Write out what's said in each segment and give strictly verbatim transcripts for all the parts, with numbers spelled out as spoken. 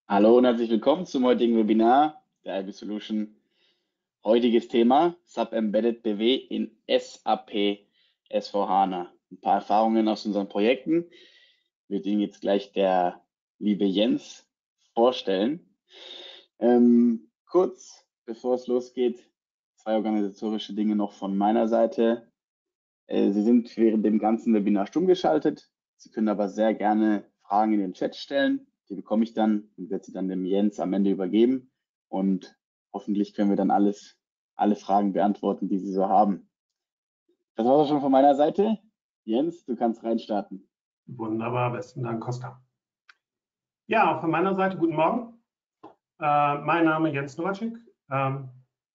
Hallo und herzlich willkommen zum heutigen Webinar der I B Solution. Heutiges Thema SAP Embedded B W in SAP S/4HANA. Ein paar Erfahrungen aus unseren Projekten wird Ihnen jetzt gleich der liebe Jens vorstellen. Ähm, kurz bevor es losgeht, zwei organisatorische Dinge noch von meiner Seite. Äh, Sie sind während dem ganzen Webinar stumm geschaltet. Sie können aber sehr gerne Fragen in den Chat stellen. Die bekomme ich dann und werde sie dann dem Jens am Ende übergeben. Und hoffentlich können wir dann alles, alle Fragen beantworten, die Sie so haben. Das war es schon von meiner Seite. Jens, du kannst reinstarten. Wunderbar, besten Dank, Costa. Ja, auch von meiner Seite guten Morgen. Äh, mein Name ist Jens Nowacek. Ähm,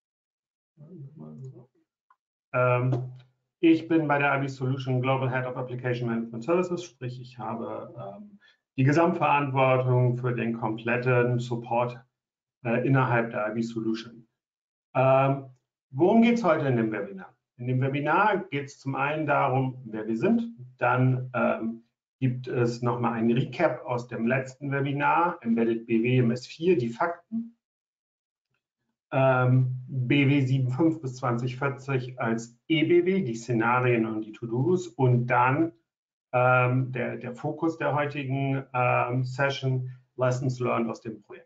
ähm, ich bin bei der I B Solution Global Head of Application Management Services, sprich ich habe ähm, die Gesamtverantwortung für den kompletten Support äh, innerhalb der I B Solution. Ähm, worum geht es heute in dem Webinar? In dem Webinar geht es zum einen darum, wer wir sind, dann ähm, gibt es nochmal einen Recap aus dem letzten Webinar, Embedded B W im S vier, die Fakten, ähm, B W sieben Punkt fünf bis zwanzig vierzig als E B W, die Szenarien und die To-Dos und dann ähm, der, der Fokus der heutigen ähm, Session, Lessons Learned aus dem Projekt.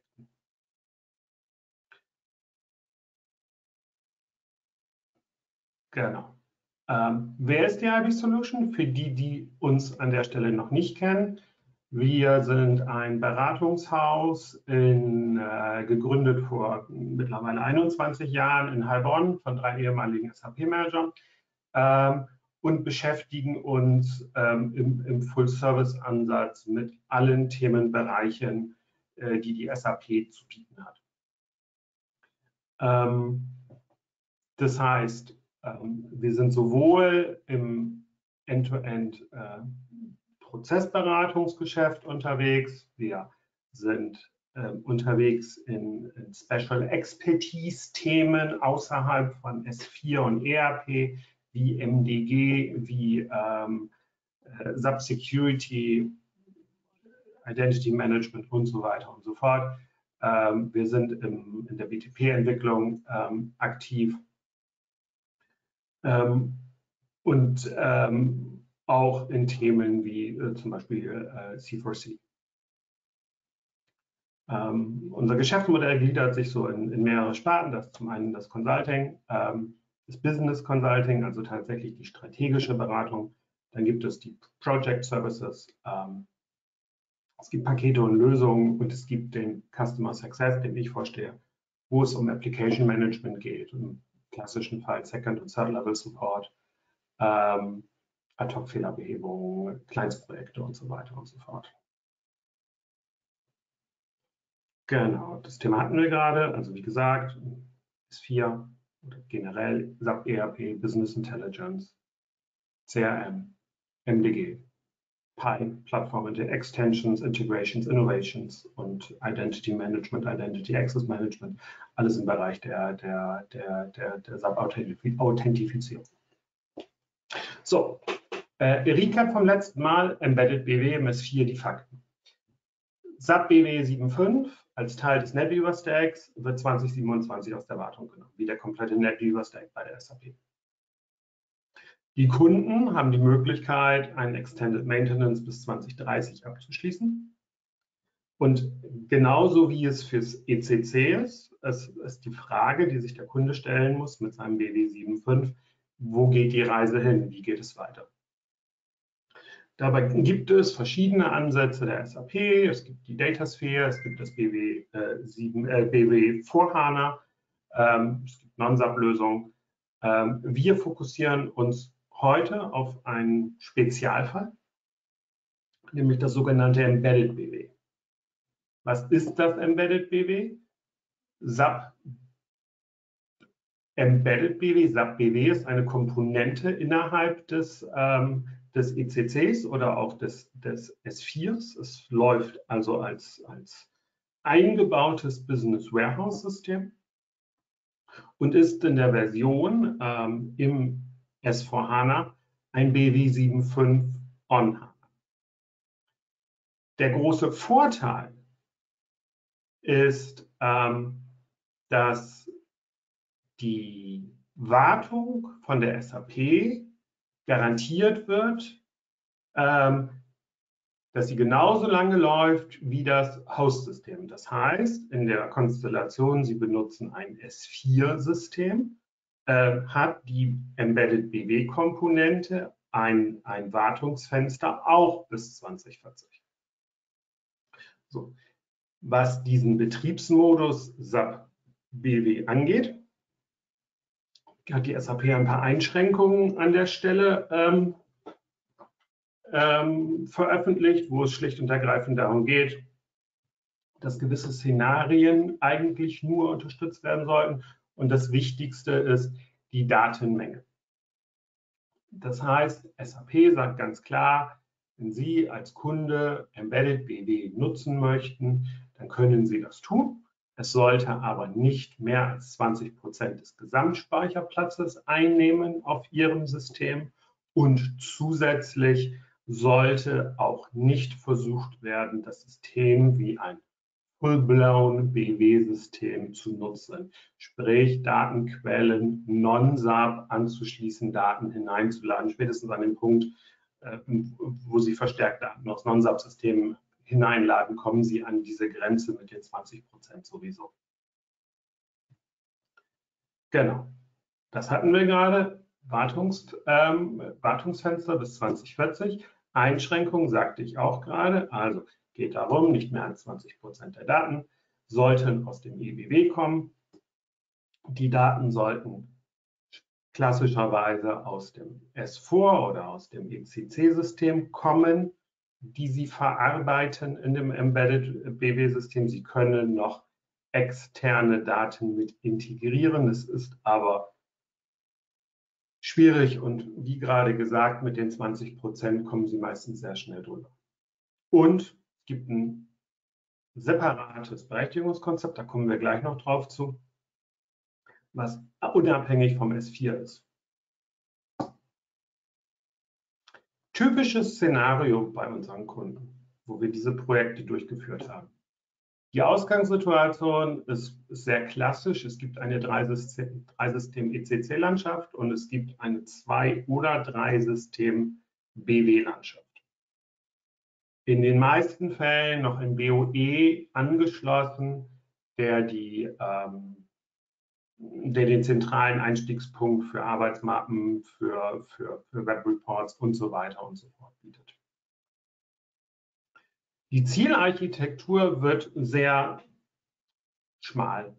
Genau. Ähm, wer ist die I B Solution? Für die, die uns an der Stelle noch nicht kennen. Wir sind ein Beratungshaus, in, äh, gegründet vor mittlerweile einundzwanzig Jahren in Heilbronn von drei ehemaligen S A P-Managern ähm, und beschäftigen uns ähm, im, im Full-Service-Ansatz mit allen Themenbereichen, äh, die die S A P zu bieten hat. Ähm, das heißt, ähm, wir sind sowohl im End-to-End-Prozessberatungsgeschäft unterwegs, wir sind äh, unterwegs in, in Special Expertise-Themen außerhalb von S vier und E R P, wie M D G, wie ähm, äh, SAP Security, Identity Management und so weiter und so fort. Ähm, wir sind im, in der B T P-Entwicklung ähm, aktiv. Ähm, und ähm, auch in Themen wie äh, zum Beispiel äh, C vier C. Ähm, unser Geschäftsmodell gliedert sich so in, in mehrere Sparten. Das ist zum einen das Consulting, ähm, das Business Consulting, also tatsächlich die strategische Beratung. Dann gibt es die Project Services, ähm, es gibt Pakete und Lösungen und es gibt den Customer Success, den ich vorstehe, wo es um Application Management geht, im klassischen Fall Second- und Third-Level-Support, ähm, Ad-Hoc-Fehlerbehebung, Kleinstprojekte und so weiter und so fort. Genau, das Thema hatten wir gerade, also wie gesagt, S vier oder generell SAP E R P, Business Intelligence, C R M, M D G, P I, Platform Extensions, Integrations, Innovations und Identity Management, Identity Access Management, alles im Bereich der, der, der, der, der SAP-Authentifizierung. So, äh, Recap vom letzten Mal, Embedded B W im S vier, die Fakten. SAP B W sieben Punkt fünf als Teil des NetWeaver Stacks wird zwanzig siebenundzwanzig aus der Wartung genommen, wie der komplette NetWeaver Stack bei der S A P. Die Kunden haben die Möglichkeit, einen Extended Maintenance bis zwanzig dreißig abzuschließen. Und genauso wie es fürs E C C ist, es ist die Frage, die sich der Kunde stellen muss mit seinem B W sieben Punkt fünf, wo geht die Reise hin, wie geht es weiter? Dabei gibt es verschiedene Ansätze der S A P. Es gibt die Datasphere, es gibt das B W sieben, äh, B W vier HANA, ähm, es gibt Non-SAP-Lösungen. Ähm, wir fokussieren uns heute auf einen Spezialfall, nämlich das sogenannte Embedded B W. Was ist das Embedded B W? SAP Embedded B W, SAP B W ist eine Komponente innerhalb des ähm, des E C Cs oder auch des, des S vier. Es läuft also als, als eingebautes Business Warehouse System und ist in der Version ähm, im S vier HANA ein B W sieben Punkt fünf on HANA. Der große Vorteil ist, ähm, dass die Wartung von der S A P garantiert wird, ähm, dass sie genauso lange läuft wie das Host-System. Das heißt, in der Konstellation, Sie benutzen ein S vier System, äh, hat die Embedded B W-Komponente ein, ein Wartungsfenster auch bis zwanzig vierzig. So. Was diesen Betriebsmodus S A P B W angeht, hat die S A P ein paar Einschränkungen an der Stelle ähm, ähm, veröffentlicht, wo es schlicht und ergreifend darum geht, dass gewisse Szenarien eigentlich nur unterstützt werden sollten. Und das Wichtigste ist die Datenmenge. Das heißt, S A P sagt ganz klar, wenn Sie als Kunde Embedded B W nutzen möchten, dann können Sie das tun. Es sollte aber nicht mehr als zwanzig Prozent des Gesamtspeicherplatzes einnehmen auf Ihrem System und zusätzlich sollte auch nicht versucht werden, das System wie ein full-blown B W-System zu nutzen, sprich Datenquellen non-S A P anzuschließen, Daten hineinzuladen, spätestens an dem Punkt, äh, wo Sie verstärkt Daten aus non-S A P-Systemen hineinladen, kommen Sie an diese Grenze mit den zwanzig Prozent sowieso. Genau, das hatten wir gerade. Wartungs, ähm, Wartungsfenster bis zwanzig vierzig. Einschränkungen sagte ich auch gerade. Also geht darum, nicht mehr als zwanzig Prozent der Daten sollten aus dem E B W kommen. Die Daten sollten klassischerweise aus dem S vier oder aus dem E C C-System kommen, die Sie verarbeiten in dem Embedded B W-System. Sie können noch externe Daten mit integrieren. Das ist aber schwierig und wie gerade gesagt, mit den zwanzig Prozent kommen Sie meistens sehr schnell drüber. Und es gibt ein separates Berechtigungskonzept, da kommen wir gleich noch drauf zu, was unabhängig vom S vier ist. Typisches Szenario bei unseren Kunden, wo wir diese Projekte durchgeführt haben. Die Ausgangssituation ist, ist sehr klassisch. Es gibt eine Drei-System-E C C-Landschaft und es gibt eine Zwei- oder Drei-System-B W-Landschaft. In den meisten Fällen noch ein B O E angeschlossen, der, die, ähm, der den zentralen Einstiegspunkt für Arbeitsmappen, für, für, für Web-Reports und so weiter und so fort bietet. Die Zielarchitektur wird sehr schmal.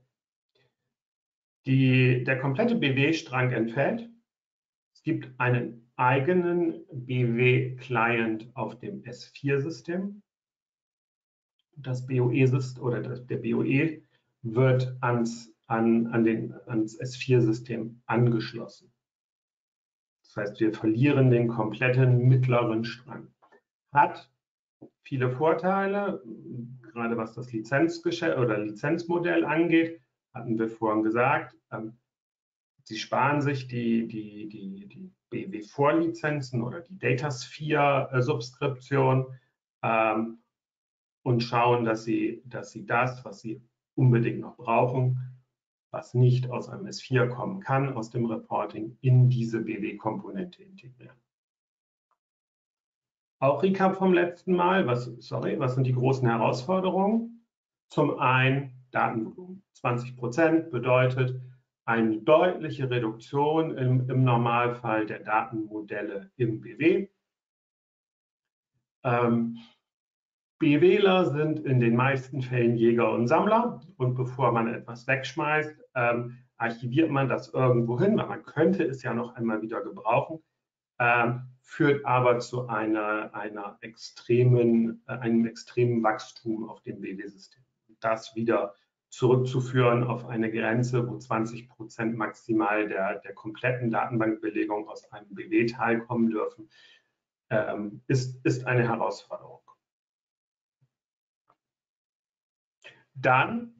Die, der komplette B W-Strang entfällt. Es gibt einen eigenen B W-Client auf dem S vier System. Das B O E-System oder das, der B O E wird ans, an, an den, ans S vier System angeschlossen. Das heißt, wir verlieren den kompletten mittleren Strang. Hat viele Vorteile, gerade was das Lizenzgeschäft oder Lizenzmodell angeht, hatten wir vorhin gesagt. Ähm, Sie sparen sich die, die, die, die B W-Vorlizenzen oder die Datasphere-Subskription ähm, und schauen, dass Sie, dass Sie das, was Sie unbedingt noch brauchen, was nicht aus einem S vier kommen kann, aus dem Reporting, in diese B W-Komponente integrieren. Auch Recap vom letzten Mal, was, sorry, was sind die großen Herausforderungen? Zum einen Datenvolumen. zwanzig Prozent bedeutet eine deutliche Reduktion im, im Normalfall der Datenmodelle im B W. Ähm, BWler sind in den meisten Fällen Jäger und Sammler und bevor man etwas wegschmeißt, ähm, archiviert man das irgendwo hin, weil man könnte es ja noch einmal wieder gebrauchen. Ähm, führt aber zu einer, einer extremen, äh, einem extremen Wachstum auf dem B W-System. Das wieder zurückzuführen auf eine Grenze, wo zwanzig Prozent maximal der, der kompletten Datenbankbelegung aus einem B W-Teil kommen dürfen, ähm, ist, ist eine Herausforderung. Dann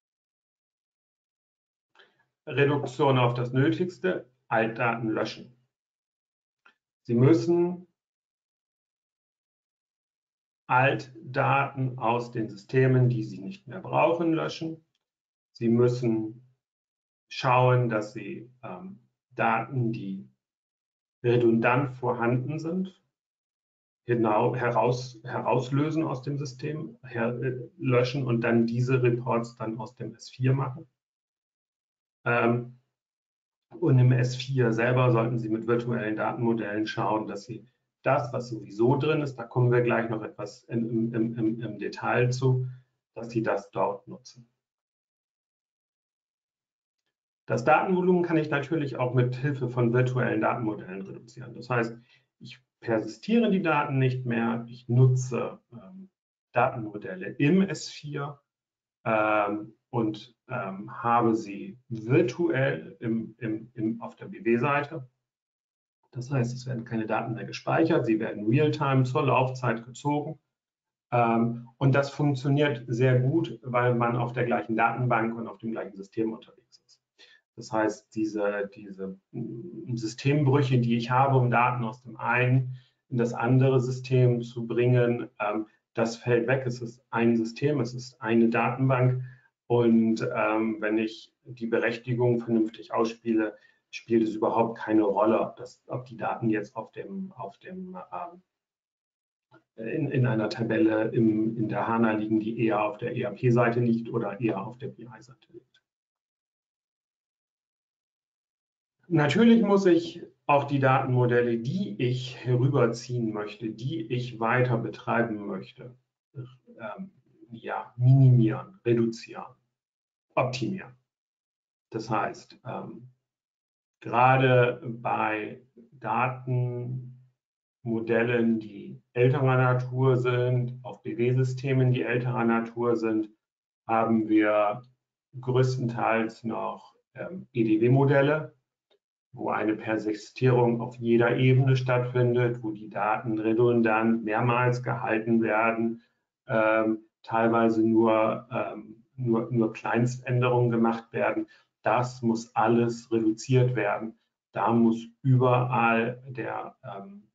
Reduktion auf das Nötigste, Altdaten löschen. Sie müssen Altdaten aus den Systemen, die Sie nicht mehr brauchen, löschen. Sie müssen schauen, dass Sie ähm, Daten, die redundant vorhanden sind, genau heraus, herauslösen aus dem System, her, äh, löschen und dann diese Reports dann aus dem S vier machen. Ähm, und im S vier selber sollten Sie mit virtuellen Datenmodellen schauen, dass Sie das, was sowieso drin ist, da kommen wir gleich noch etwas im, im, im, im Detail zu, dass Sie das dort nutzen. Das Datenvolumen kann ich natürlich auch mit Hilfe von virtuellen Datenmodellen reduzieren. Das heißt, ich persistiere die Daten nicht mehr, ich nutze ähm, Datenmodelle im S vier ähm, und ähm, habe sie virtuell im, im, im, auf der B W-Seite. Das heißt, es werden keine Daten mehr gespeichert, sie werden real-time zur Laufzeit gezogen. Ähm, und das funktioniert sehr gut, weil man auf der gleichen Datenbank und auf dem gleichen System unterwegs ist. Das heißt, diese, diese Systembrüche, die ich habe, um Daten aus dem einen in das andere System zu bringen, ähm, das fällt weg. Es ist ein System, es ist eine Datenbank. Und ähm, wenn ich die Berechtigung vernünftig ausspiele, spielt es überhaupt keine Rolle, ob, das, ob die Daten jetzt auf dem, auf dem ähm, in, in einer Tabelle im, in der HANA liegen, die eher auf der E R P-Seite liegt oder eher auf der B I-Seite liegt. Natürlich muss ich auch die Datenmodelle, die ich herüberziehen möchte, die ich weiter betreiben möchte, ähm, ja, minimieren, reduzieren, optimieren. Das heißt, ähm, gerade bei Datenmodellen, die älterer Natur sind, auf B W-Systemen, die älterer Natur sind, haben wir größtenteils noch ähm, E D W-Modelle, wo eine Persistierung auf jeder Ebene stattfindet, wo die Daten redundant mehrmals gehalten werden, ähm, teilweise nur, ähm, nur, nur Kleinständerungen gemacht werden. Das muss alles reduziert werden. Da muss überall der, ähm,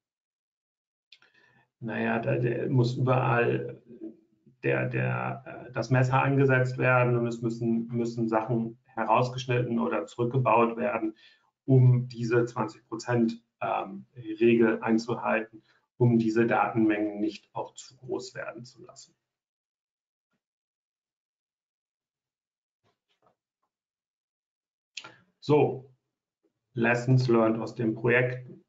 naja, da, der muss überall der, der, das Messer angesetzt werden und es müssen, müssen Sachen herausgeschnitten oder zurückgebaut werden, um diese zwanzig Prozent ähm, Regel einzuhalten, um diese Datenmengen nicht auch zu groß werden zu lassen. So, Lessons learned aus den Projekten.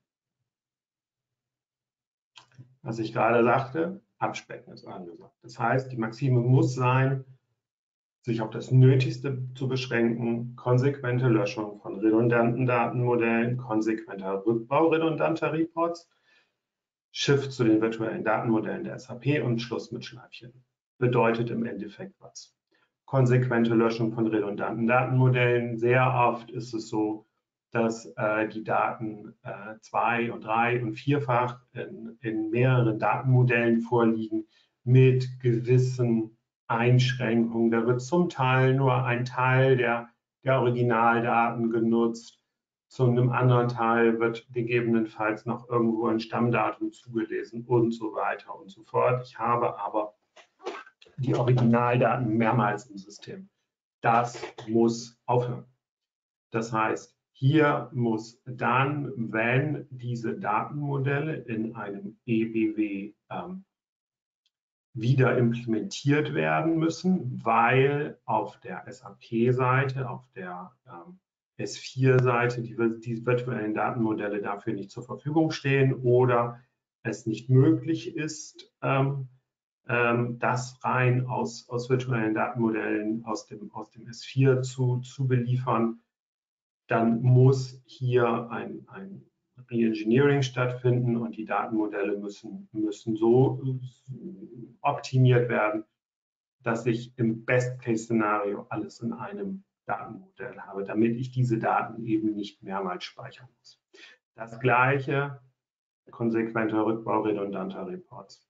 Was ich gerade sagte, abspecken ist angesagt. Das heißt, die Maxime muss sein, sich auf das Nötigste zu beschränken, konsequente Löschung von redundanten Datenmodellen, konsequenter Rückbau redundanter Reports, Shift zu den virtuellen Datenmodellen der S A P und Schluss mit Schleifchen. Bedeutet im Endeffekt was? Konsequente Löschung von redundanten Datenmodellen. Sehr oft ist es so, dass äh, die Daten äh, zwei- und drei- und vierfach in, in mehreren Datenmodellen vorliegen mit gewissen Einschränkungen. Da wird zum Teil nur ein Teil der, der Originaldaten genutzt. Zu einem anderen Teil wird gegebenenfalls noch irgendwo ein Stammdatum zugelesen und so weiter und so fort. Ich habe aber die Originaldaten mehrmals im System. Das muss aufhören. Das heißt, hier muss dann, wenn diese Datenmodelle in einem E B W ähm, wieder implementiert werden müssen, weil auf der S A P-Seite, auf der ähm, S vier-Seite die, die virtuellen Datenmodelle dafür nicht zur Verfügung stehen oder es nicht möglich ist, ähm, ähm, das rein aus, aus virtuellen Datenmodellen aus dem, aus dem S vier zu, zu beliefern, dann muss hier ein, ein Reengineering stattfinden und die Datenmodelle müssen, müssen so optimiert werden, dass ich im Best-Case-Szenario alles in einem Datenmodell habe, damit ich diese Daten eben nicht mehrmals speichern muss. Das gleiche, konsequenter Rückbau redundanter Reports.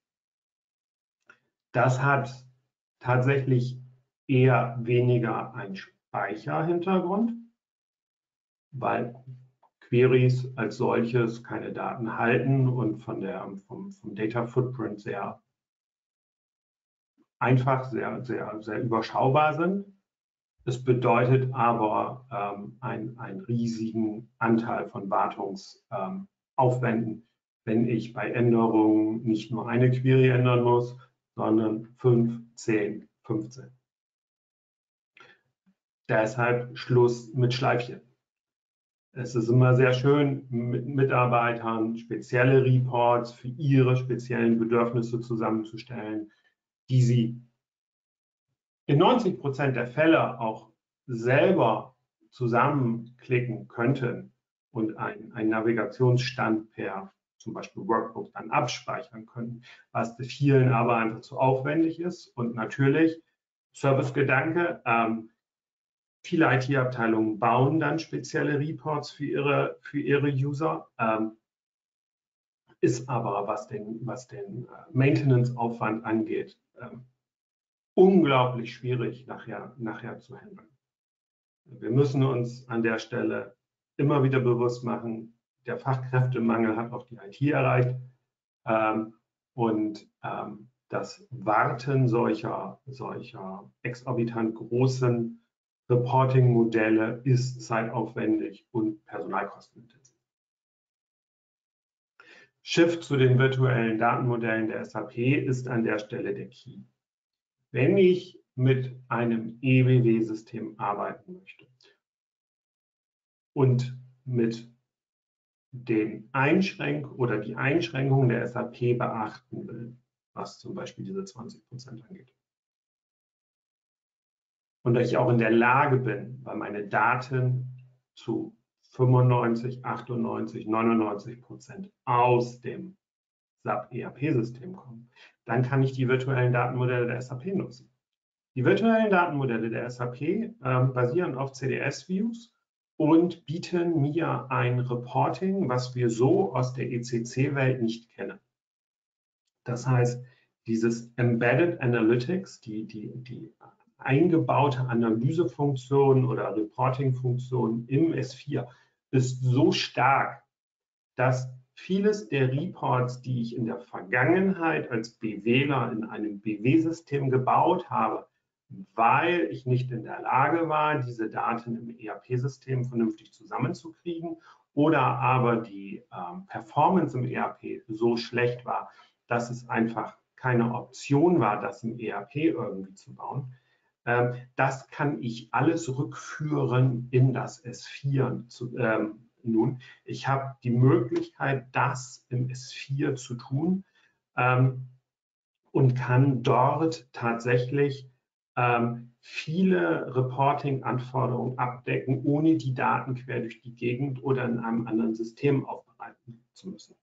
Das hat tatsächlich eher weniger einen Speicherhintergrund, weil Queries als solches keine Daten halten und von der, vom, vom Data Footprint sehr einfach, sehr, sehr, sehr überschaubar sind. Das bedeutet aber ähm, ein, einen riesigen Anteil von Wartungsaufwänden, ähm, wenn ich bei Änderungen nicht nur eine Query ändern muss, sondern fünf, zehn, fünfzehn. Deshalb Schluss mit Schleifchen. Es ist immer sehr schön, mit Mitarbeitern spezielle Reports für ihre speziellen Bedürfnisse zusammenzustellen, die sie in neunzig Prozent der Fälle auch selber zusammenklicken könnten und einen, einen Navigationsstand per zum Beispiel Workbook dann abspeichern könnten, was vielen aber einfach zu aufwendig ist. Und natürlich, Servicegedanke, ähm, viele I T-Abteilungen bauen dann spezielle Reports für ihre, für ihre User, ähm, ist aber, was den, was den Maintenance-Aufwand angeht, ähm, unglaublich schwierig nachher, nachher zu handeln. Wir müssen uns an der Stelle immer wieder bewusst machen, der Fachkräftemangel hat auch die I T erreicht ähm, und ähm, das Warten solcher, solcher exorbitant großen Reporting-Modelle ist zeitaufwendig und personalkostenintensiv. Shift zu den virtuellen Datenmodellen der S A P ist an der Stelle der Key. Wenn ich mit einem E W W-System arbeiten möchte und mit den Einschränkungen oder die Einschränkungen der S A P beachten will, was zum Beispiel diese zwanzig Prozent angeht, und dass ich auch in der Lage bin, weil meine Daten zu fünfundneunzig, achtundneunzig, neunundneunzig Prozent aus dem S A P E R P-System kommen, dann kann ich die virtuellen Datenmodelle der S A P nutzen. Die virtuellen Datenmodelle der S A P ähm, basieren auf C D S-Views und bieten mir ein Reporting, was wir so aus der E C C-Welt nicht kennen. Das heißt, dieses Embedded Analytics, die, die, die eingebaute Analysefunktion oder Reporting-Funktion im S vier ist so stark, dass vieles der Reports, die ich in der Vergangenheit als BWler in einem B W-System gebaut habe, weil ich nicht in der Lage war, diese Daten im E R P-System vernünftig zusammenzukriegen oder aber die ähm, Performance im E R P so schlecht war, dass es einfach keine Option war, das im E R P irgendwie zu bauen. Ähm, das kann ich alles rückführen in das S vier. Zu, ähm, nun, ich habe die Möglichkeit, das im S vier zu tun ähm, und kann dort tatsächlich ähm, viele Reporting-Anforderungen abdecken, ohne die Daten quer durch die Gegend oder in einem anderen System aufbereiten zu müssen.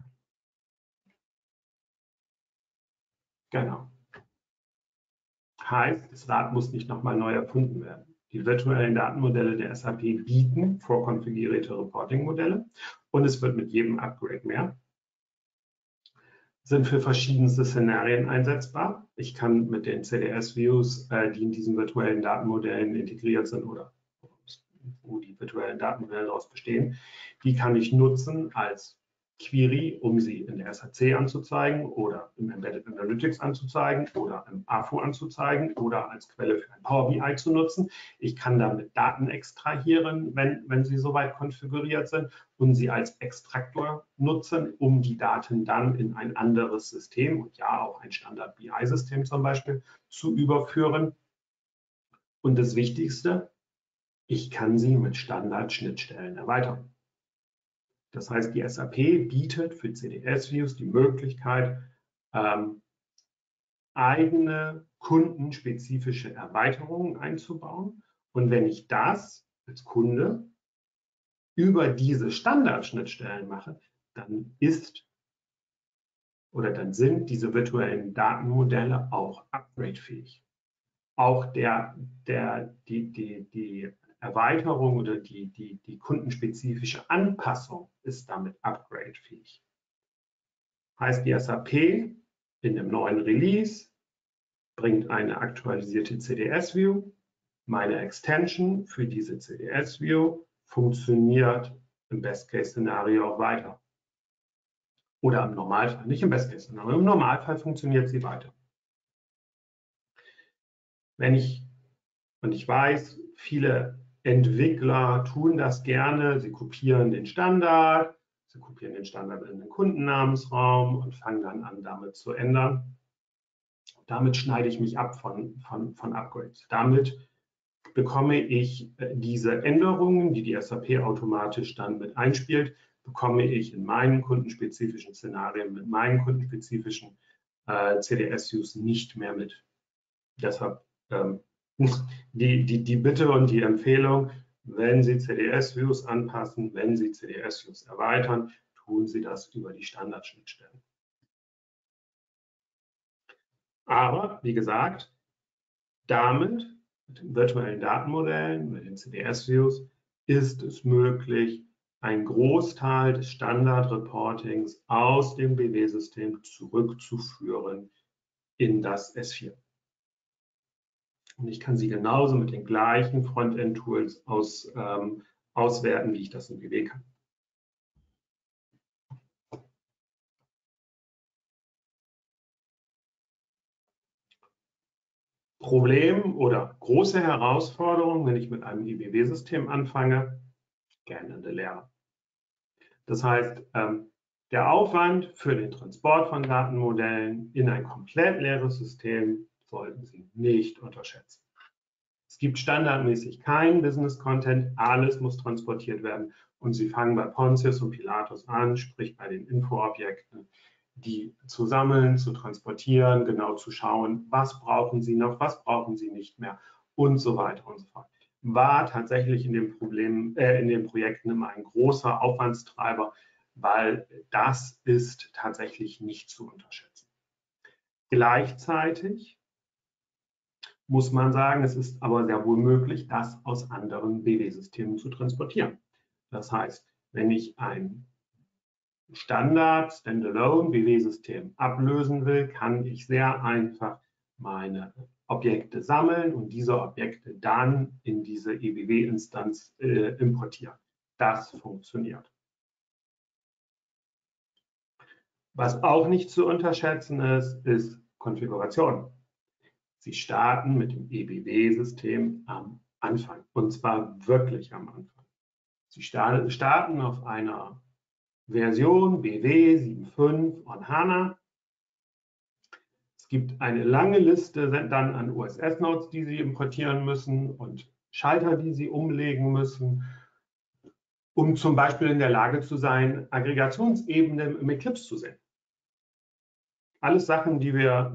Genau. Heißt, das Rad muss nicht nochmal neu erfunden werden. Die virtuellen Datenmodelle der S A P bieten vorkonfigurierte Reporting-Modelle und es wird mit jedem Upgrade mehr. Sind für verschiedenste Szenarien einsetzbar. Ich kann mit den C D S-Views, äh, die in diesen virtuellen Datenmodellen integriert sind oder wo die virtuellen Datenmodelle daraus bestehen, die kann ich nutzen als Query, um sie in der S A C anzuzeigen oder im Embedded Analytics anzuzeigen oder im A F U anzuzeigen oder als Quelle für ein Power B I zu nutzen. Ich kann damit Daten extrahieren, wenn, wenn sie soweit konfiguriert sind und sie als Extraktor nutzen, um die Daten dann in ein anderes System und ja auch ein Standard B I-System zum Beispiel zu überführen. Und das Wichtigste, ich kann sie mit Standard-Schnittstellen erweitern. Das heißt, die S A P bietet für C D S-Views die Möglichkeit, ähm, eigene kundenspezifische Erweiterungen einzubauen. Und wenn ich das als Kunde über diese Standardschnittstellen mache, dann ist oder dann sind diese virtuellen Datenmodelle auch upgradefähig. Auch der, der, die, die, die Erweiterung oder die, die, die kundenspezifische Anpassung ist damit upgradefähig. Heißt, die S A P in dem neuen Release bringt eine aktualisierte C D S-View. Meine Extension für diese C D S-View funktioniert im Best-Case-Szenario auch weiter. Oder im Normalfall, nicht im Best-Case-Szenario, im Normalfall funktioniert sie weiter. wenn ich, und ich weiß, viele Entwickler tun das gerne, sie kopieren den Standard, sie kopieren den Standard in den Kundennamensraum und fangen dann an, damit zu ändern. Damit schneide ich mich ab von, von, von Upgrades. Damit bekomme ich diese Änderungen, die die S A P automatisch dann mit einspielt, bekomme ich in meinen kundenspezifischen Szenarien, mit meinen kundenspezifischen äh, C D S-Views nicht mehr mit. Deshalb ähm, die, die, die Bitte und die Empfehlung, wenn Sie C D S-Views anpassen, wenn Sie C D S-Views erweitern, tun Sie das über die Standardschnittstellen. Aber, wie gesagt, damit, mit den virtuellen Datenmodellen, mit den C D S-Views, ist es möglich, einen Großteil des Standard-Reportings aus dem B W-System zurückzuführen in das S vier. Und ich kann sie genauso mit den gleichen Frontend-Tools aus, ähm, auswerten, wie ich das in B W kann. Problem oder große Herausforderung, wenn ich mit einem I B W-System anfange, geänderte Lehre. Das heißt, ähm, der Aufwand für den Transport von Datenmodellen in ein komplett leeres System sollten Sie nicht unterschätzen. Es gibt standardmäßig keinen Business-Content, alles muss transportiert werden und Sie fangen bei Pontius und Pilatus an, sprich bei den Infoobjekten, die zu sammeln, zu transportieren, genau zu schauen, was brauchen Sie noch, was brauchen Sie nicht mehr und so weiter und so fort. War tatsächlich in den, Problemen, äh, in den Projekten immer ein großer Aufwandstreiber, weil das ist tatsächlich nicht zu unterschätzen. Gleichzeitig muss man sagen, es ist aber sehr wohl möglich, das aus anderen B W-Systemen zu transportieren. Das heißt, wenn ich ein Standard Standalone B W-System ablösen will, kann ich sehr einfach meine Objekte sammeln und diese Objekte dann in diese E B W-Instanz äh, importieren. Das funktioniert. Was auch nicht zu unterschätzen ist, ist Konfiguration. Sie starten mit dem E B W-System am Anfang, und zwar wirklich am Anfang. Sie starten auf einer Version B W sieben Punkt fünf on HANA. Es gibt eine lange Liste dann an O S S-Nodes, die Sie importieren müssen und Schalter, die Sie umlegen müssen, um zum Beispiel in der Lage zu sein, Aggregationsebenen im Eclipse zu sehen. Alles Sachen, die wir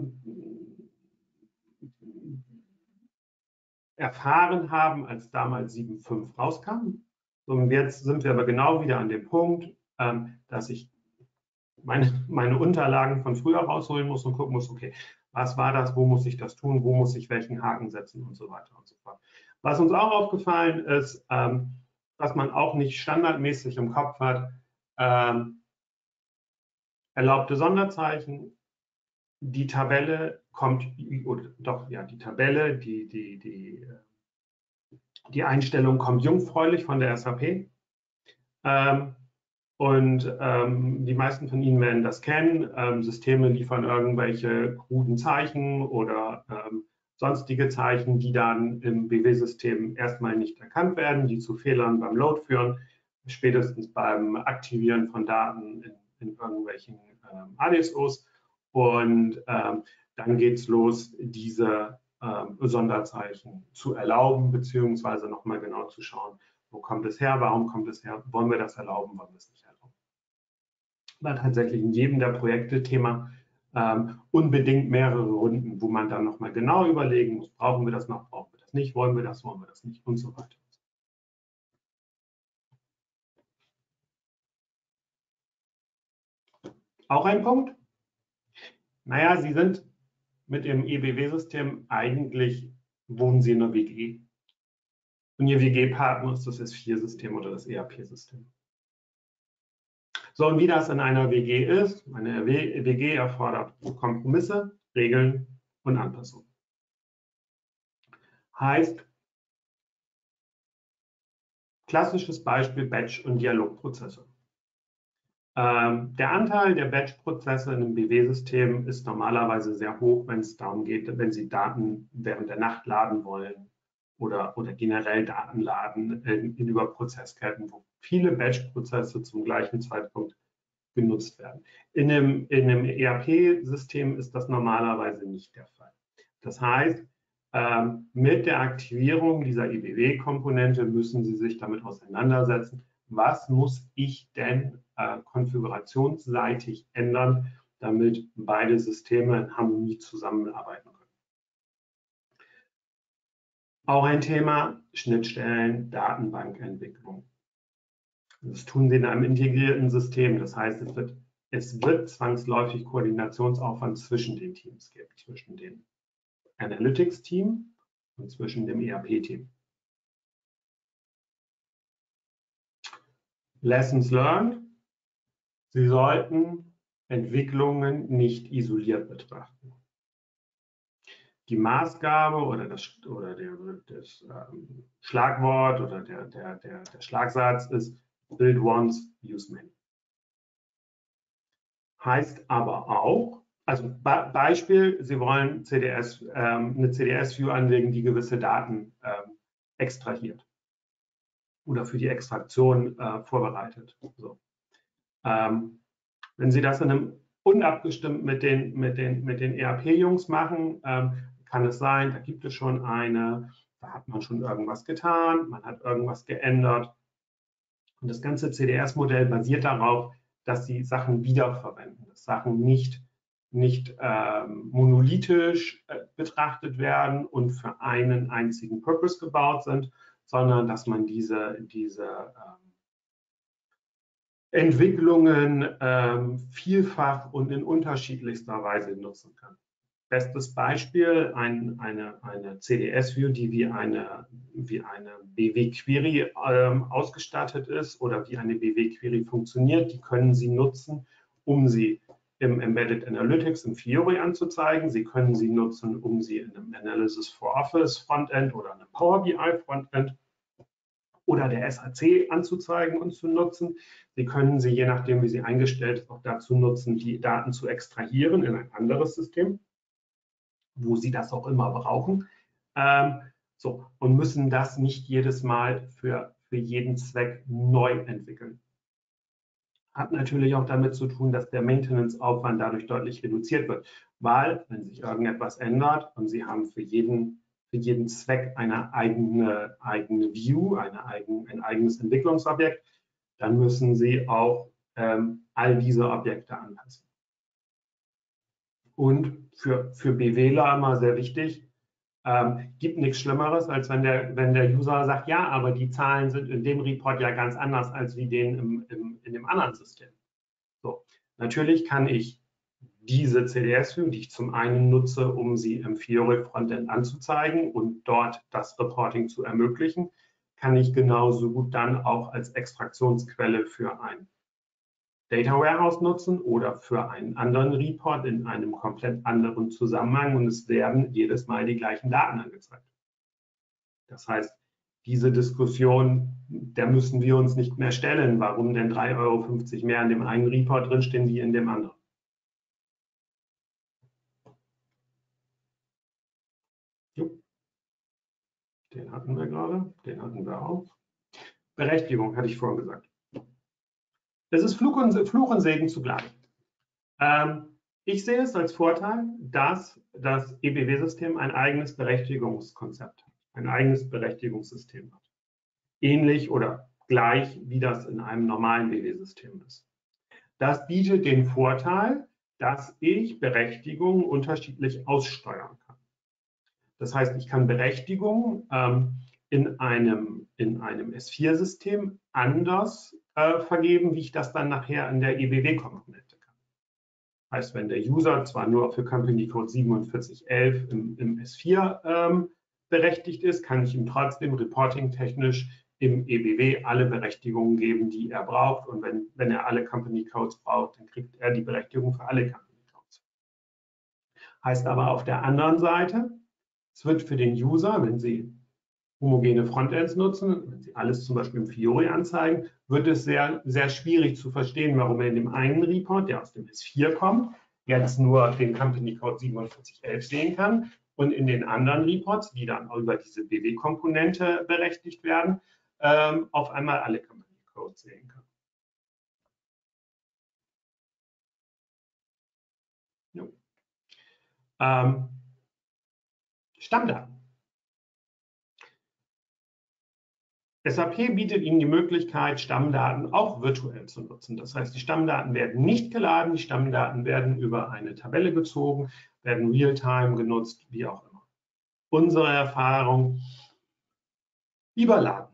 erfahren haben, als damals sieben Punkt fünf rauskam. Und jetzt sind wir aber genau wieder an dem Punkt, dass ich meine, meine Unterlagen von früher rausholen muss und gucken muss, okay, was war das, wo muss ich das tun, wo muss ich welchen Haken setzen und so weiter und so fort. Was uns auch aufgefallen ist, ähm, was man auch nicht standardmäßig im Kopf hat, ähm, erlaubte Sonderzeichen, die Tabelle kommt, oder doch, ja, die Tabelle, die, die, die, die Einstellung kommt jungfräulich von der S A P. Ähm, Und ähm, die meisten von Ihnen werden das kennen. Ähm, Systeme liefern irgendwelche kruden Zeichen oder ähm, sonstige Zeichen, die dann im B W-System erstmal nicht erkannt werden, die zu Fehlern beim Load führen, spätestens beim Aktivieren von Daten in, in irgendwelchen ähm, A D S Os. Und ähm, dann geht es los, diese ähm, Sonderzeichen zu erlauben, beziehungsweise nochmal genau zu schauen, wo kommt es her, warum kommt es her, wollen wir das erlauben, wollen wir es nicht erlauben. War tatsächlich in jedem der Projekte Thema, ähm, unbedingt mehrere Runden, wo man dann nochmal genau überlegen muss, brauchen wir das noch, brauchen wir das nicht, wollen wir das, wollen wir das nicht und so weiter. Auch ein Punkt, naja, Sie sind mit Ihrem E B W-System eigentlich, wohnen Sie in der W G. Und Ihr W G-Partner ist das S vier System oder das E R P-System. So, und wie das in einer W G ist, eine W G erfordert Kompromisse, Regeln und Anpassungen. Heißt, klassisches Beispiel Batch- und Dialogprozesse. Ähm, der Anteil der Batch-Prozesse in einem B W-System ist normalerweise sehr hoch, wenn es darum geht, wenn Sie Daten während der Nacht laden wollen oder, oder generell Daten laden in, in über Prozessketten, wo viele Batch-Prozesse zum gleichen Zeitpunkt genutzt werden. In einem, in einem E R P-System ist das normalerweise nicht der Fall. Das heißt, ähm, mit der Aktivierung dieser E B W-Komponente müssen Sie sich damit auseinandersetzen, was muss ich denn äh, konfigurationsseitig ändern, damit beide Systeme in Harmonie zusammenarbeiten können. Auch ein Thema: Schnittstellen, Datenbankentwicklung. Das tun Sie in einem integrierten System. Das heißt, es wird, es wird zwangsläufig Koordinationsaufwand zwischen den Teams geben, zwischen dem Analytics-Team und zwischen dem E R P-Team. Lessons learned: Sie sollten Entwicklungen nicht isoliert betrachten. Die Maßgabe oder das, oder der, das ähm, Schlagwort oder der, der, der, der Schlagsatz ist Build once, use many. Heißt aber auch, also Be Beispiel, Sie wollen C D S, ähm, eine C D S-View anlegen, die gewisse Daten ähm, extrahiert oder für die Extraktion äh, vorbereitet. So. Ähm, wenn Sie das in einem unabgestimmt mit den, mit den, mit den E R P-Jungs machen, ähm, kann es sein, da gibt es schon eine, da hat man schon irgendwas getan, man hat irgendwas geändert. Und das ganze C D S-Modell basiert darauf, dass Sie Sachen wiederverwenden, dass Sachen nicht, nicht ähm, monolithisch äh, betrachtet werden und für einen einzigen Purpose gebaut sind, sondern dass man diese, diese ähm, Entwicklungen ähm, vielfach und in unterschiedlichster Weise nutzen kann. Bestes Beispiel, ein, eine, eine C D S-View, die wie eine, wie eine B W-Query ähm, ausgestattet ist oder wie eine B W-Query funktioniert, die können Sie nutzen, um sie im Embedded Analytics, im Fiori anzuzeigen. Sie können sie nutzen, um sie in einem Analysis for Office Frontend oder einem Power B I Frontend oder der S A C anzuzeigen und zu nutzen. Sie können sie, je nachdem wie sie eingestellt ist, auch dazu nutzen, die Daten zu extrahieren in ein anderes System, wo Sie das auch immer brauchen. Ähm, so, und müssen das nicht jedes Mal für, für jeden Zweck neu entwickeln. Hat natürlich auch damit zu tun, dass der Maintenance-Aufwand dadurch deutlich reduziert wird, weil, wenn sich irgendetwas ändert und Sie haben für jeden, für jeden Zweck eine eigene, eigene View, eine eigen, ein eigenes Entwicklungsobjekt, dann müssen Sie auch ähm, all diese Objekte anpassen. Und für, für BWler immer sehr wichtig, ähm, gibt nichts Schlimmeres, als wenn der, wenn der User sagt, ja, aber die Zahlen sind in dem Report ja ganz anders als wie den im, im, in dem anderen System. So, natürlich kann ich diese C D S-View, die ich zum einen nutze, um sie im Fiori Frontend anzuzeigen und dort das Reporting zu ermöglichen, kann ich genauso gut dann auch als Extraktionsquelle für ein Data Warehouse nutzen oder für einen anderen Report in einem komplett anderen Zusammenhang und es werden jedes Mal die gleichen Daten angezeigt. Das heißt, diese Diskussion, der müssen wir uns nicht mehr stellen, warum denn drei Euro fünfzig mehr in dem einen Report drinstehen wie in dem anderen. Den hatten wir gerade, den hatten wir auch. Berechtigung hatte ich vorhin gesagt. Das ist Fluch und, Fluch und Segen zugleich. Ähm, ich sehe es als Vorteil, dass das E B W-System ein eigenes Berechtigungskonzept hat, ein eigenes Berechtigungssystem hat. Ähnlich oder gleich, wie das in einem normalen B W-System ist. Das bietet den Vorteil, dass ich Berechtigungen unterschiedlich aussteuern kann. Das heißt, ich kann Berechtigungen ähm, in einem, in einem S vier System anders äh, vergeben, wie ich das dann nachher in der E B W-Komponente kann. Heißt, wenn der User zwar nur für Company Code siebenundvierzig elf im, im S vier ähm, berechtigt ist, kann ich ihm trotzdem reporting-technisch im E B W alle Berechtigungen geben, die er braucht. Und wenn, wenn er alle Company Codes braucht, dann kriegt er die Berechtigung für alle Company Codes. Heißt aber auf der anderen Seite, es wird für den User, wenn Sie homogene Frontends nutzen, wenn Sie alles zum Beispiel im Fiori anzeigen, wird es sehr, sehr schwierig zu verstehen, warum er in dem einen Report, der aus dem S vier kommt, jetzt nur den Company Code siebenundvierzig elf sehen kann und in den anderen Reports, die dann über diese B W-Komponente berechtigt werden, ähm, auf einmal alle Company Codes sehen kann. Jo. Ähm, Stammdaten. S A P bietet Ihnen die Möglichkeit, Stammdaten auch virtuell zu nutzen. Das heißt, die Stammdaten werden nicht geladen, die Stammdaten werden über eine Tabelle gezogen, werden real-time genutzt, wie auch immer. Unsere Erfahrung: lieber laden.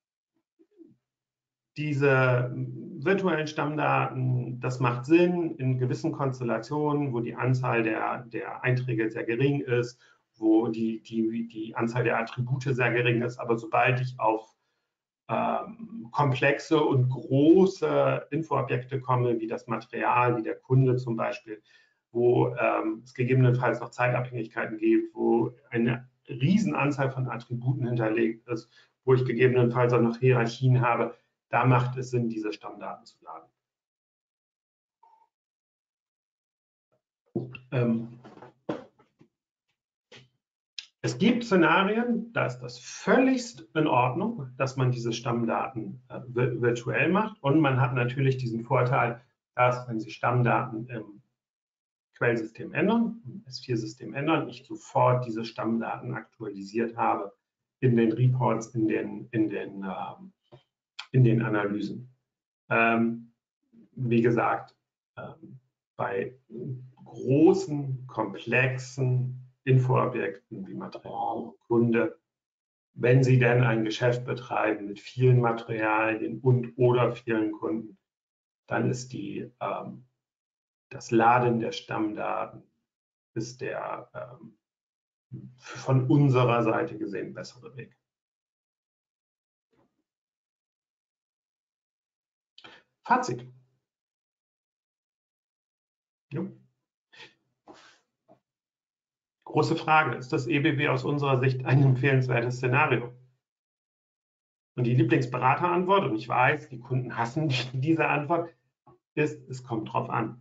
Diese virtuellen Stammdaten, das macht Sinn in gewissen Konstellationen, wo die Anzahl der, der Einträge sehr gering ist, wo die, die, die Anzahl der Attribute sehr gering ist. Aber sobald ich auf ähm, komplexe und große Infoobjekte komme, wie das Material, wie der Kunde zum Beispiel, wo ähm, es gegebenenfalls noch Zeitabhängigkeiten gibt, wo eine Riesenanzahl von Attributen hinterlegt ist, wo ich gegebenenfalls auch noch Hierarchien habe, da macht es Sinn, diese Stammdaten zu laden. Ähm, es gibt Szenarien, da ist das völligst in Ordnung, dass man diese Stammdaten äh, virtuell macht. Und man hat natürlich diesen Vorteil, dass, wenn Sie Stammdaten im Quellsystem ändern, im S vier System ändern, ich sofort diese Stammdaten aktualisiert habe in den Reports, in den, in den, ähm, in den Analysen. Ähm, wie gesagt, ähm, bei großen, komplexen Infoobjekten wie Material, Kunde, wenn Sie denn ein Geschäft betreiben mit vielen Materialien und oder vielen Kunden, dann ist die, ähm, das Laden der Stammdaten ist der ähm, von unserer Seite gesehen bessere Weg. Fazit. Ja. Große Frage: Ist das E B W aus unserer Sicht ein empfehlenswertes Szenario? Und die Lieblingsberaterantwort, und ich weiß, die Kunden hassen diese Antwort, ist: Es kommt drauf an.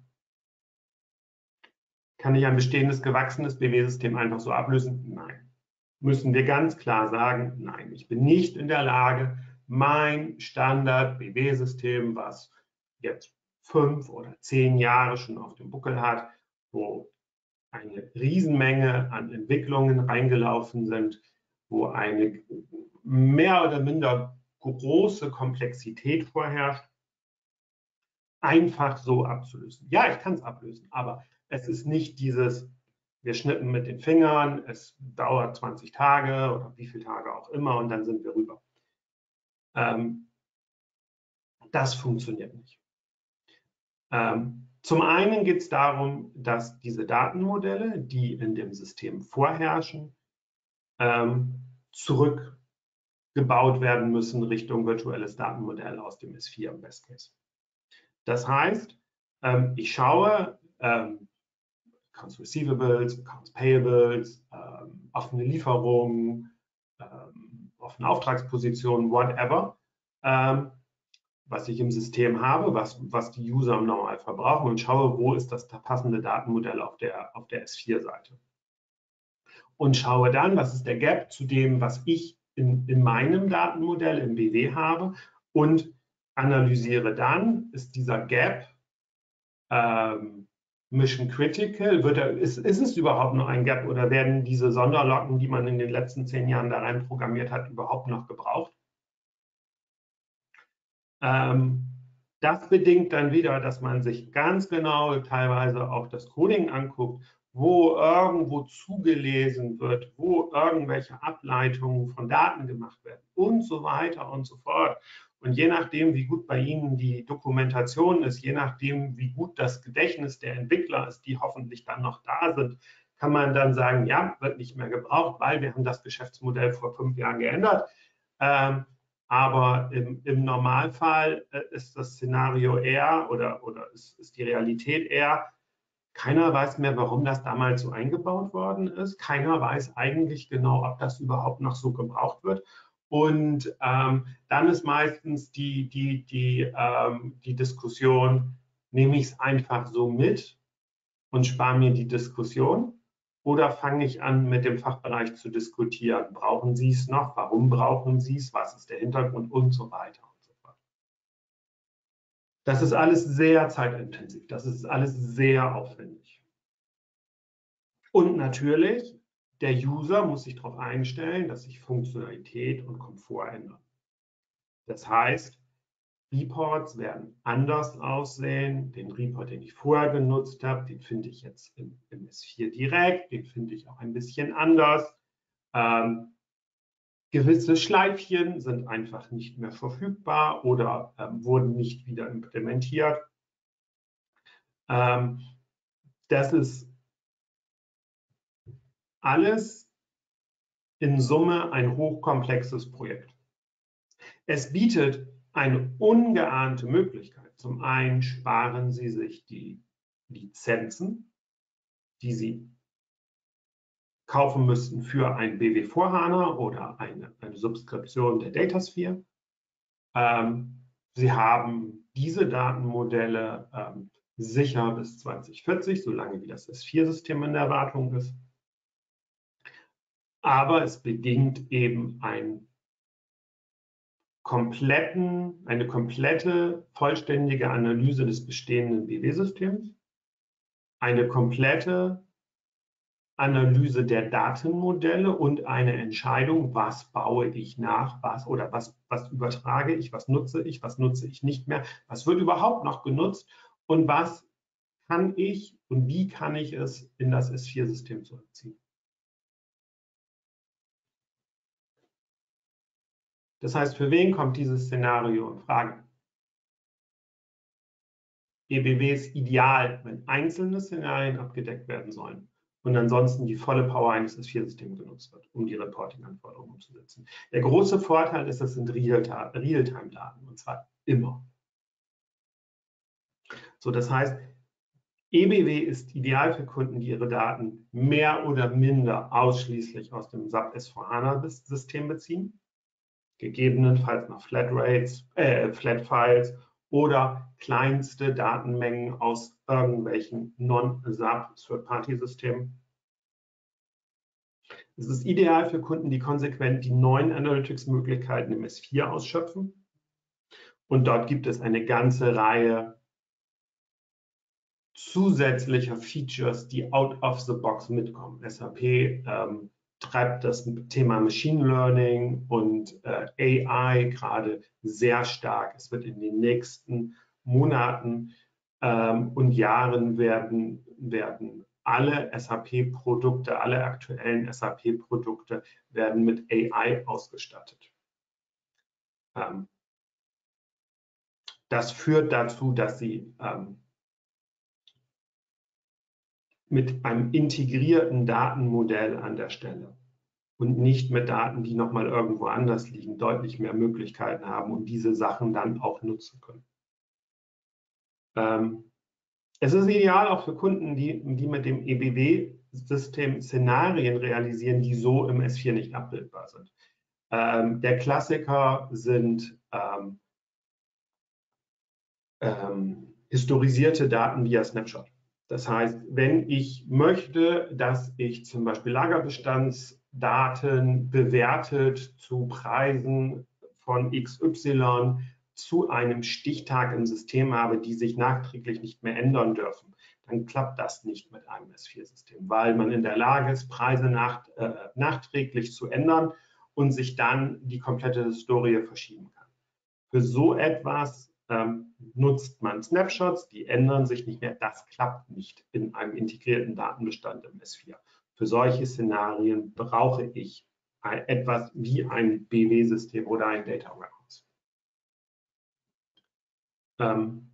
Kann ich ein bestehendes, gewachsenes B W-System einfach so ablösen? Nein. Müssen wir ganz klar sagen, nein. Ich bin nicht in der Lage, mein Standard-B W-System, was jetzt fünf oder zehn Jahre schon auf dem Buckel hat, wo eine Riesenmenge an Entwicklungen reingelaufen sind, wo eine mehr oder minder große Komplexität vorherrscht, einfach so abzulösen. Ja, ich kann es ablösen, aber es ist nicht dieses, wir schnippen mit den Fingern, es dauert zwanzig Tage oder wie viele Tage auch immer und dann sind wir rüber. Ähm, das funktioniert nicht. Ähm, zum einen geht es darum, dass diese Datenmodelle, die in dem System vorherrschen, ähm, zurückgebaut werden müssen Richtung virtuelles Datenmodell aus dem S vier im Best Case. Das heißt, ähm, ich schaue ähm, Accounts Receivables, Accounts Payables, ähm, offene Lieferungen, ähm, offene Auftragspositionen, whatever, ähm, was ich im System habe, was, was die User im Normalfall brauchen, und schaue, wo ist das passende Datenmodell auf der, auf der S vier Seite. Und schaue dann, was ist der Gap zu dem, was ich in, in meinem Datenmodell im B W habe, und analysiere dann, ist dieser Gap ähm, Mission Critical, wird er, ist, ist es überhaupt noch ein Gap, oder werden diese Sonderlocken, die man in den letzten zehn Jahren da rein programmiert hat, überhaupt noch gebraucht? Ähm, das bedingt dann wieder, dass man sich ganz genau teilweise auch das Coding anguckt, wo irgendwo zugelesen wird, wo irgendwelche Ableitungen von Daten gemacht werden und so weiter und so fort. Und je nachdem, wie gut bei Ihnen die Dokumentation ist, je nachdem, wie gut das Gedächtnis der Entwickler ist, die hoffentlich dann noch da sind, kann man dann sagen, ja, wird nicht mehr gebraucht, weil wir haben das Geschäftsmodell vor fünf Jahren geändert. Ähm, aber im, im Normalfall äh, ist das Szenario eher oder, oder ist, ist die Realität eher, Keiner weiß mehr, warum das damals so eingebaut worden ist. Keiner weiß eigentlich genau, ob das überhaupt noch so gebraucht wird. Und ähm, dann ist meistens die, die, die, ähm, die Diskussion, nehme ich es einfach so mit und spare mir die Diskussion? Oder fange ich an, mit dem Fachbereich zu diskutieren? Brauchen Sie es noch? Warum brauchen Sie es? Was ist der Hintergrund? Und so weiter und so fort. Das ist alles sehr zeitintensiv. Das ist alles sehr aufwendig. Und natürlich, der User muss sich darauf einstellen, dass sich Funktionalität und Komfort ändern. Das heißt, Reports werden anders aussehen. Den Report, den ich vorher genutzt habe, den finde ich jetzt im, im S vier direkt, den finde ich auch ein bisschen anders. Ähm, gewisse Schleifchen sind einfach nicht mehr verfügbar oder ähm, wurden nicht wieder implementiert. Ähm, das ist alles in Summe ein hochkomplexes Projekt. Es bietet eine ungeahnte Möglichkeit. Zum einen sparen Sie sich die Lizenzen, die Sie kaufen müssten für ein B W vier HANA oder eine, eine Subskription der Datasphere. Ähm, Sie haben diese Datenmodelle ähm, sicher bis zwanzig vierzig, solange wie das S vier System in der Wartung ist. Aber es bedingt eben ein kompletten, eine komplette, vollständige Analyse des bestehenden B W-Systems, eine komplette Analyse der Datenmodelle und eine Entscheidung, was baue ich nach, was oder was, was übertrage ich, was nutze ich, was nutze ich nicht mehr, was wird überhaupt noch genutzt und was kann ich und wie kann ich es in das S vier System zurückziehen. Das heißt, für wen kommt dieses Szenario in Frage? E B W ist ideal, wenn einzelne Szenarien abgedeckt werden sollen und ansonsten die volle Power eines S vier Systems genutzt wird, um die Reporting-Anforderungen umzusetzen. Der große Vorteil ist, das sind Realtime-Daten und zwar immer. So, das heißt, E B W ist ideal für Kunden, die ihre Daten mehr oder minder ausschließlich aus dem SAP S vier HANA-System beziehen, gegebenenfalls noch Flatrates, äh, Flat-Files oder kleinste Datenmengen aus irgendwelchen Non-SAP Third-Party-Systemen. Es ist ideal für Kunden, die konsequent die neuen Analytics-Möglichkeiten im S vier ausschöpfen. Und dort gibt es eine ganze Reihe zusätzlicher Features, die out of the box mitkommen. S A P ähm, treibt das Thema Machine Learning und äh, A I gerade sehr stark. Es wird in den nächsten Monaten ähm, und Jahren werden, werden alle S A P-Produkte, alle aktuellen S A P-Produkte werden mit A I ausgestattet. Ähm, das führt dazu, dass sie ähm, mit einem integrierten Datenmodell an der Stelle und nicht mit Daten, die nochmal irgendwo anders liegen, deutlich mehr Möglichkeiten haben und diese Sachen dann auch nutzen können. Ähm, es ist ideal auch für Kunden, die, die mit dem E B W-System Szenarien realisieren, die so im S vier nicht abbildbar sind. Ähm, der Klassiker sind ähm, ähm, historisierte Daten via Snapshot. Das heißt, wenn ich möchte, dass ich zum Beispiel Lagerbestandsdaten bewertet zu Preisen von X Y zu einem Stichtag im System habe, die sich nachträglich nicht mehr ändern dürfen, dann klappt das nicht mit einem S vier System, weil man in der Lage ist, Preise nach, äh, nachträglich zu ändern und sich dann die komplette Historie verschieben kann. Für so etwas ähm, nutzt man Snapshots, die ändern sich nicht mehr. Das klappt nicht in einem integrierten Datenbestand im S vier. Für solche Szenarien brauche ich etwas wie ein B W-System oder ein Data Warehouse. Ähm,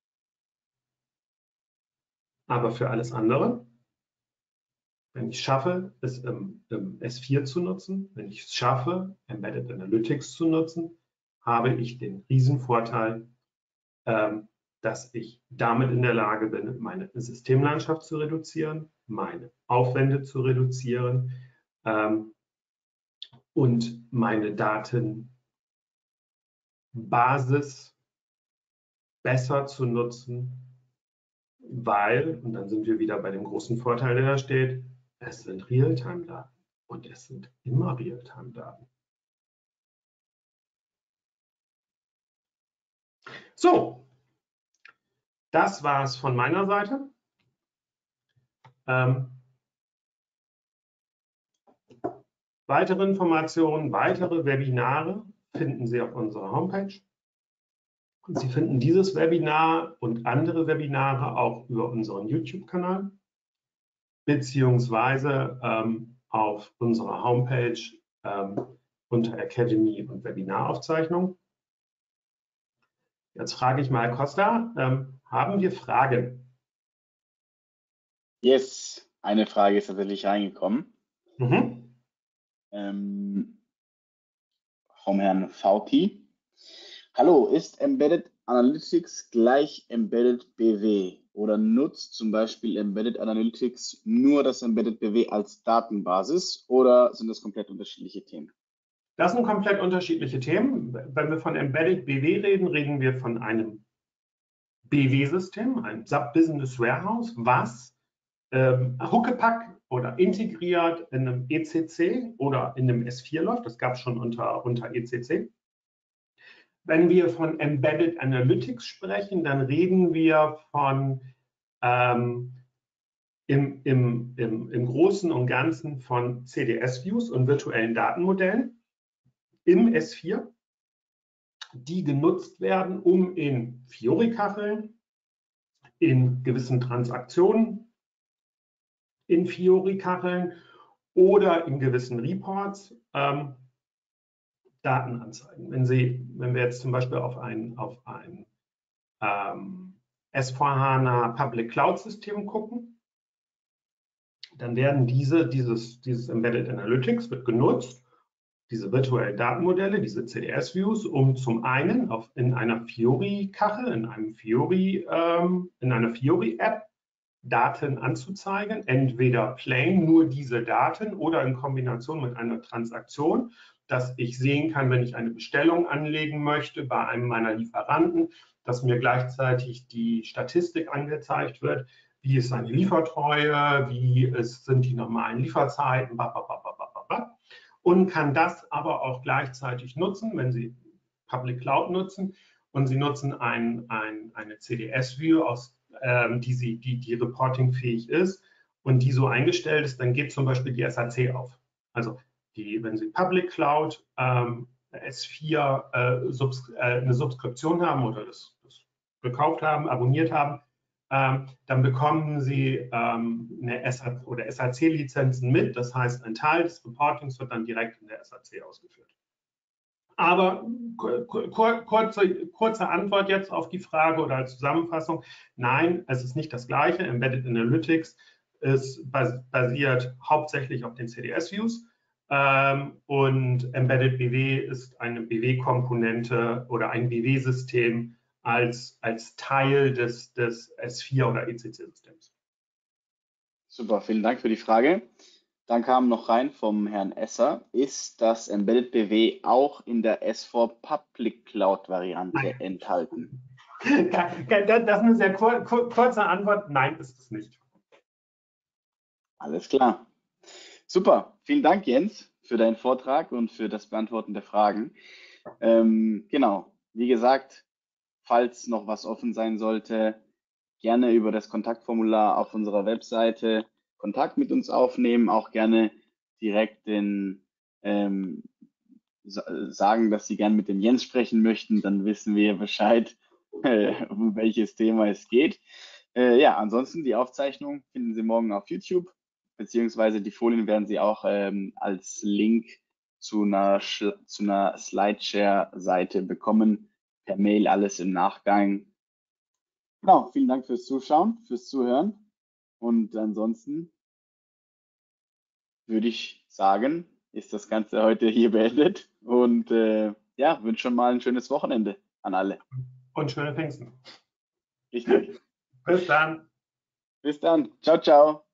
aber für alles andere, wenn ich schaffe, es im, im S vier zu nutzen, wenn ich es schaffe, Embedded Analytics zu nutzen, habe ich den Riesenvorteil, ähm, dass ich damit in der Lage bin, meine Systemlandschaft zu reduzieren, meine Aufwände zu reduzieren ähm, und meine Datenbasis besser zu nutzen, weil, und dann sind wir wieder bei dem großen Vorteil, der da steht, es sind Realtime-Daten und es sind immer Realtime-Daten. So, das war es von meiner Seite. Ähm, weitere Informationen, weitere Webinare finden Sie auf unserer Homepage. Und Sie finden dieses Webinar und andere Webinare auch über unseren YouTube-Kanal, beziehungsweise ähm, auf unserer Homepage ähm, unter Academy und Webinaraufzeichnung. Jetzt frage ich mal Costa, ähm, haben wir Fragen? Yes, eine Frage ist tatsächlich reingekommen. Mhm. Ähm, vom Herrn Fauti. Hallo, ist Embedded Analytics gleich Embedded B W oder nutzt zum Beispiel Embedded Analytics nur das Embedded B W als Datenbasis oder sind das komplett unterschiedliche Themen? Das sind komplett unterschiedliche Themen. Wenn wir von Embedded B W reden, reden wir von einem B W-System, ein S A P Business Warehouse, was ähm, Huckepack oder integriert in einem E C C oder in einem S vier läuft. Das gab es schon unter, unter E C C. Wenn wir von Embedded Analytics sprechen, dann reden wir von ähm, im, im, im, im Großen und Ganzen von C D S-Views und virtuellen Datenmodellen im S vier, die genutzt werden, um in Fiori-Kacheln, in gewissen Transaktionen, in Fiori-Kacheln oder in gewissen Reports ähm, Daten anzeigen. Wenn, Sie, wenn wir jetzt zum Beispiel auf ein, auf ein ähm, S vier HANA Public Cloud System gucken, dann werden diese, dieses, dieses Embedded Analytics wird genutzt, diese virtuellen Datenmodelle, diese C D S-Views, um zum einen auf, in einer Fiori-Kachel, in einem Fiori, ähm, in einer Fiori-App Daten anzuzeigen, entweder plain nur diese Daten oder in Kombination mit einer Transaktion, dass ich sehen kann, wenn ich eine Bestellung anlegen möchte bei einem meiner Lieferanten, dass mir gleichzeitig die Statistik angezeigt wird, wie ist seine Liefertreue, wie ist, sind die normalen Lieferzeiten, und kann das aber auch gleichzeitig nutzen, wenn Sie Public Cloud nutzen und Sie nutzen ein, ein, eine C D S-View, aus ähm, die, sie, die, die reportingfähig ist und die so eingestellt ist, dann geht zum Beispiel die S A C auf. Also die, wenn Sie Public Cloud ähm, S vier äh, Subs äh, eine Subskription haben oder das, das gekauft haben, abonniert haben, ähm, dann bekommen Sie ähm, eine S A oder S A C-Lizenzen mit. Das heißt, ein Teil des Reportings wird dann direkt in der S A C ausgeführt. Aber kurze, kurze Antwort jetzt auf die Frage oder als Zusammenfassung. Nein, es ist nicht das Gleiche. Embedded Analytics ist basiert hauptsächlich auf den C D S-Views ähm, und Embedded B W ist eine B W-Komponente oder ein B W-System als, als Teil des, des S vier oder E C C-Systems. Super, vielen Dank für die Frage. Dann kam noch rein vom Herrn Esser, ist das Embedded B W auch in der S vier Public Cloud Variante enthalten? Das ist eine sehr kur kurze Antwort. Nein, ist es nicht. Alles klar. Super, vielen Dank, Jens, für deinen Vortrag und für das Beantworten der Fragen. Ähm, genau, wie gesagt, falls noch was offen sein sollte, gerne über das Kontaktformular auf unserer Webseite Kontakt mit uns aufnehmen, auch gerne direkt den, ähm, sagen, dass Sie gerne mit dem Jens sprechen möchten, dann wissen wir Bescheid, äh, um welches Thema es geht. Äh, ja, ansonsten die Aufzeichnung finden Sie morgen auf YouTube, beziehungsweise die Folien werden Sie auch ähm, als Link zu einer, zu einer Slideshare-Seite bekommen, per Mail alles im Nachgang. Genau, vielen Dank fürs Zuschauen, fürs Zuhören und ansonsten würde ich sagen, ist das Ganze heute hier beendet und äh, ja, wünsche schon mal ein schönes Wochenende an alle. Und schöne Pfingsten. Richtig. Bis dann. Bis dann. Ciao, ciao.